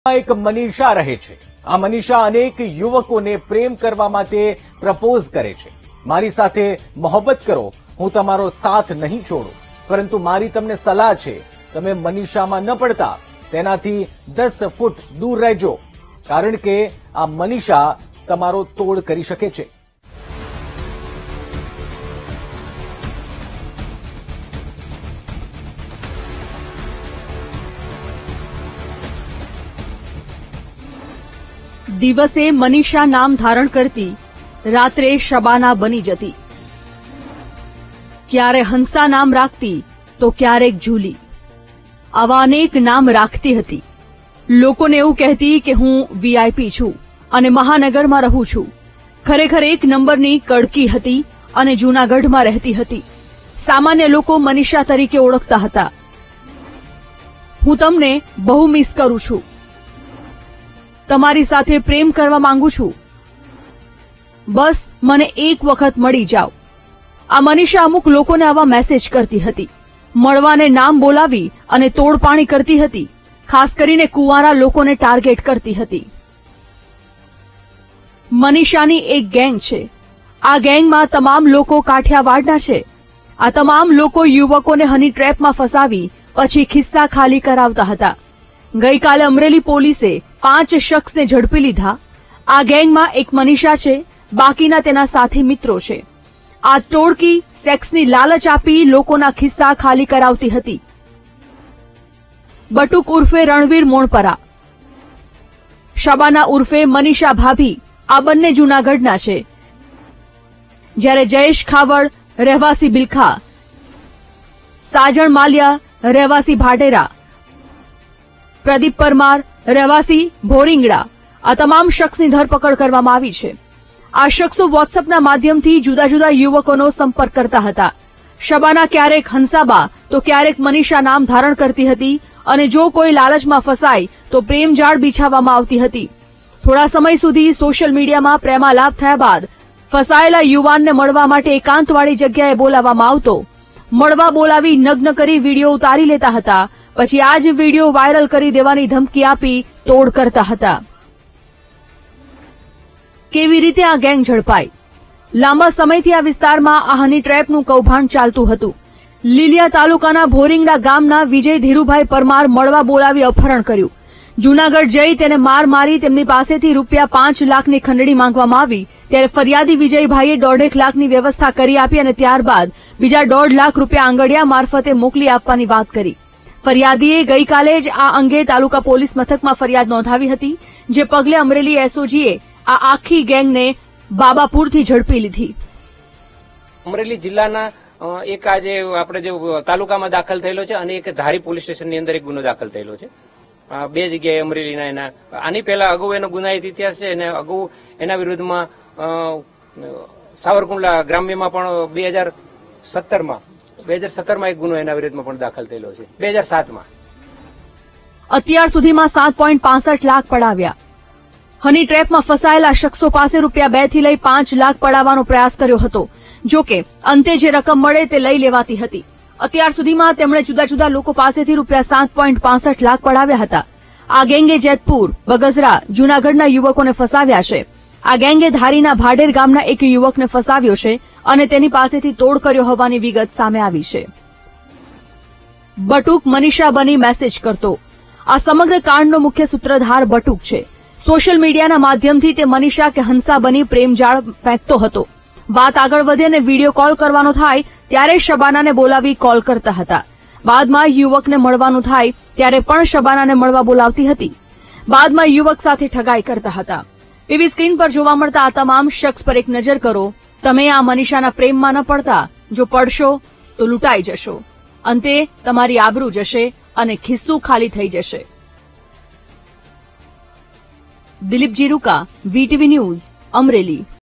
એક મનીષા રહે છે। આ મનીષા અનેક યુવકોને પ્રેમ કરવા માટે પ્રપોઝ કરે છે। મારી સાથે મોહબ્બત કરો, હું તમારો સાથ નહીં છોડું, પરંતુ મારી તમને સલાહ છે, તમે મનીષામાં ન પડતા, તેનાથી 10 ફૂટ દૂર રહેજો, કારણ કે આ મનીષા તમારો તોડ કરી શકે છે। દિવસે મનીષા નામ ધારણ કરતી, રાત્રે શબાના બની જતી। ક્યારે હંસા નામ રાખતી તો ક્યારેક ઝૂલી। આવા અનેક નામ રાખતી હતી। લોકોને એવું કહેતી કે હું વીઆઈપી છું અને મહાનગરમાં રહું છું। ખરેખર એક નંબરની કડકી હતી અને જૂનાગઢમાં રહેતી હતી। સામાન્ય લોકો મનીષા તરીકે ઓળખતા હતા। હું તમને બહુ મિસ કરું છું, તમારી સાથે પ્રેમ કરવા માંગુ છું, બસ મને એક વખત મળી જાઓ। આ મનીષા અમુક લોકોને આવા મેસેજ કરતી હતી। મળવાને નામ બોલાવી અને તોડપાણી કરતી હતી। ખાસ કરીને કુંવારા લોકોને ટાર્ગેટ કરતી હતી। મનીષાની એક ગેંગ છે। આ ગેંગમાં તમામ લોકો કાઠિયાવાડના છે। આ તમામ લોકો યુવકોને હની ટ્રેપમાં ફસાવી પછી ખિસ્સા ખાલી કરાવતા હતા। ગઈકાલે અમરેલી પોલીસે 5 શખ્સને ઝડપી લીધા। આ ગેંગમાં એક મનીષા છે, બાકીના તેના સાથી મિત્રો છે। આ ટોળકી સેક્સની લાલચ આપી લોકોના ખિસ્સા ખાલી કરાવતી હતી। બટુક ઉર્ફે રણવીર મોણપરા, શબાના ઉર્ફે મનીષા ભાભી, આ બંને જૂનાગઢના છે, જ્યારે જયેશ ખાવડ રહેવાસી બિલખા, સાજણ માલિયા રહેવાસી ભાટેરા, પ્રદીપ પરમાર રહેવાસી ભોરિંગડા, આ તમામ શખ્સની ધરપકડ કરવામાં આવી છે। આ શખ્સો વોટ્સએપના માધ્યમથી જુદા જુદા યુવકોનો સંપર્ક કરતા હતા। શબાના ક્યારેક હંસાબા તો ક્યારેક મનીષા નામ ધારણ કરતી હતી અને જો કોઈ લાલચમાં ફસાય તો પ્રેમજાળ બિછાવવામાં આવતી હતી। થોડા સમય સુધી સોશિયલ મીડિયામાં પ્રેમાલાપ થયા બાદ ફસાયેલા યુવાનને મળવા માટે એકાંતવાળી જગ્યાએ બોલાવવામાં આવતો। મળવા બોલાવી નગ્ન કરી વિડીયો ઉતારી લેતા હતા, પછી આ જ વિડીયો વાયરલ કરી દેવાની ધમકી આપી તોડ કરતા હતા। કેવી રીતે આ ગેંગ ઝડપાઈ? લાંબા સમયથી આ વિસ્તારમાં આ હની ટ્રેપનું કૌભાંડ ચાલતું હતું। લીલિયા તાલુકાના ભોરિંગડા ગામના વિજય ધીરુભાઈ પરમાર મળવા બોલાવી અપહરણ કર્યું। જૂનાગઢ જઈ તેને માર મારી તેમની પાસેથી ₹5 લાખની ખંડણી માંગવામાં આવી, ત્યારે ફરિયાદી વિજયભાઈએ 1.5 લાખની વ્યવસ્થા કરી આપી અને ત્યારબાદ બીજા ₹1.5 લાખ આંગડિયા મારફતે મોકલી આપવાની વાત કરી। ફરિયાદીએ ગઈકાલે જ આ અંગે તાલુકા પોલીસ મથકમાં ફરિયાદ નોંધાવી હતી, જે પગલે અમરેલી એસઓજીએ આ આખી ગેંગને બાબાપુરથી ઝડપી લીધી। અમરેલી જિલ્લાના એક આજે આપણે જે તાલુકામાં દાખલ થયેલો છે અને એક ધારી પોલીસ સ્ટેશનની અંદર એક ગુનો દાખલ થયેલો છે। 2 જગ્યાએ અમરેલીના એના આની પહેલા અગાઉ એનો ગુનાહિત ઇતિહાસ છે અને અગાઉ એના વિરુદ્ધમાં સાવરકુંડલા ગ્રામ્યમાં પણ 2017માં એક ગુનો એના વિરુદ્ધમાં પણ દાખલ થયેલો છે, 2007માં। અત્યાર સુધીમાં 7.65 લાખ પડાવ્યા। હની ટ્રેપમાં ફસાયેલા શખ્સો પાસે ₹2 થી લઈ 5 લાખ પડાવવાનો પ્રયાસ કર્યો હતો, જો કે અંતે જે રકમ મળે તે લઈ લેવાતી હતી। અત્યાર સુધીમાં તેમણે જુદા જુદા લોકો પાસેથી ₹7.65 લાખ પડાવ્યા હતા। આ ગેંગે જેતપુર, બગસરા, જૂનાગઢના યુવકોને ફસાવ્યા છે। આ ગેંગે ધારીના ભાડેર ગામના એક યુવકને ફસાવ્યો છે અને તેની પાસેથી તોડ કર્યો હોવાની વિગત સામે આવી છે। બટુક મનીષા બની મેસેજ કરતો, આ સમગ્ર કાંડનો મુખ્ય સૂત્રધાર બટુક છે। સોશિયલ મીડિયાના માધ્યમથી તે મનીષા કે હંસા બની પ્રેમજાળ ફેંકતો હતો। વાત આગળ વધે અને વિડીયો કોલ કરવાનો થાય ત્યારે શબાનાને બોલાવી કોલ કરતા હતા। બાદમાં યુવકને મળવાનું થાય ત્યારે પણ શબાનાને મળવા બોલાવતી હતી। બાદમાં યુવક સાથે ઠગાઈ કરતા હતા। ટીવી સ્ક્રીન પર જોવા મળતા આ તમામ શખ્સ પર એક નજર કરો। તમે આ મનીષાના પ્રેમમાં ન પડતા, જો પડશો તો લૂંટાઈ જશો। અંતે તમારી આબરૂ જશે અને ખિસ્સું ખાલી થઈ જશે। Dilip Jiruka, VTV news, Amreli.